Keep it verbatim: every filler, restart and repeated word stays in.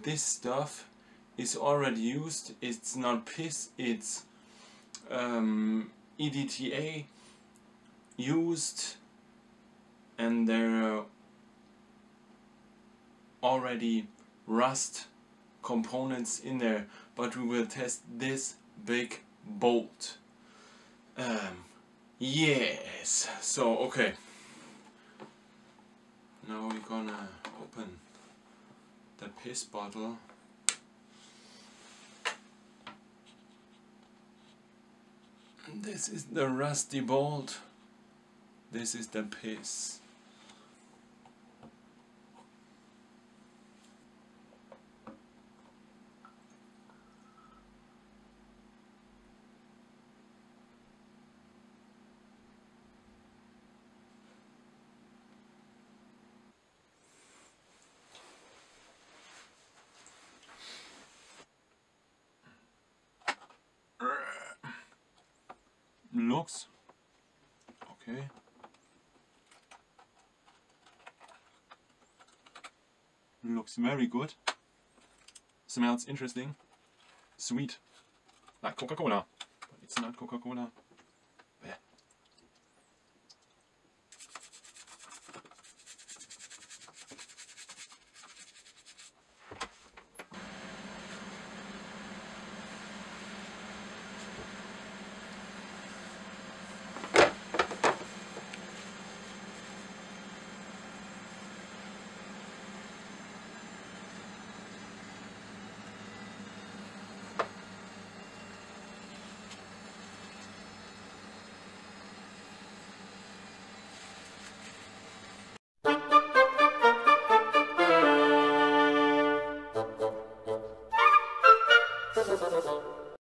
this stuff is already used. It's not piss, it's um, E D T A used, and there are already rust components in there, but we will test this big bolt. Um, yes, so okay, now we're gonna open the piss bottle. This is the rusty bolt, this is the piss. Looks okay. Looks very good. Smells interesting. Sweet. Like Coca-Cola. But it's not Coca-Cola.